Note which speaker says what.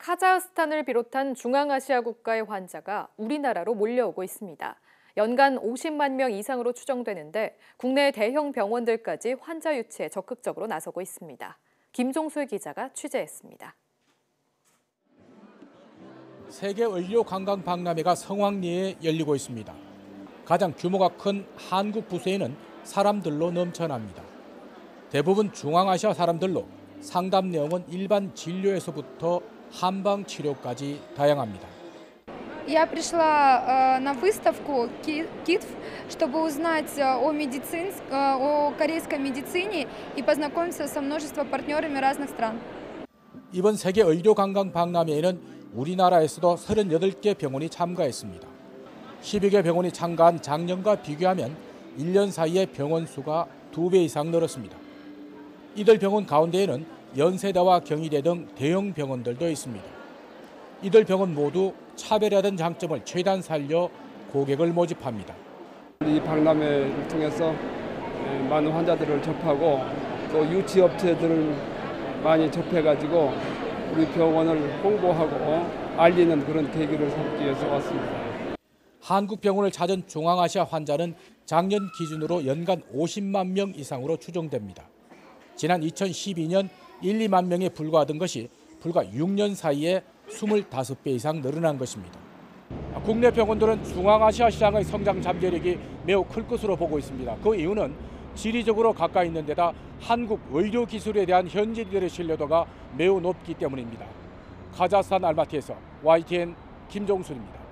Speaker 1: 카자흐스탄을 비롯한 중앙아시아 국가의 환자가 우리나라로 몰려오고 있습니다. 연간 50만 명 이상으로 추정되는데 국내 대형 병원들까지 환자 유치에 적극적으로 나서고 있습니다. 김종술 기자가 취재했습니다.
Speaker 2: 세계 의료 관광 박람회가 성황리에 열리고 있습니다. 가장 규모가 큰 한국 부서에는 사람들로 넘쳐납니다. 대부분 중앙아시아 사람들로 상담 내용은 일반 진료에서부터 한방 치료까지 다양합니다.
Speaker 3: Я пришла на выставку КИТФ, чтобы узнать о корейской медицине и познакомиться со множеством партнерами разных стран.
Speaker 2: 이번 세계 의료 관광 박람회에는 우리나라에서도 38개 병원이 참가했습니다. 12개 병원이 참가한 작년과 비교하면 1년 사이에 병원 수가 2배 이상 늘었습니다. 이들 병원 가운데에는 연세대와 경희대 등 대형 병원들도 있습니다. 이들 병원 모두 차별화된 장점을 최대한 살려 고객을 모집합니다.
Speaker 4: 이 박람회를 통해서 많은 환자들을 접하고 또 유치업체들을 많이 접해가지고 우리 병원을 홍보하고 알리는 그런 계기를 삼기 위해서 왔습니다.
Speaker 2: 한국 병원을 찾은 중앙아시아 환자는 작년 기준으로 연간 50만 명 이상으로 추정됩니다. 지난 2012년 1, 2만 명에 불과하던 것이 불과 6년 사이에 25배 이상 늘어난 것입니다. 국내 병원들은 중앙아시아 시장의 성장 잠재력이 매우 클 것으로 보고 있습니다. 그 이유는 지리적으로 가까이 있는 데다 한국 의료 기술에 대한 현지인들의 신뢰도가 매우 높기 때문입니다. 카자흐스탄 알마티에서 YTN 김종순입니다.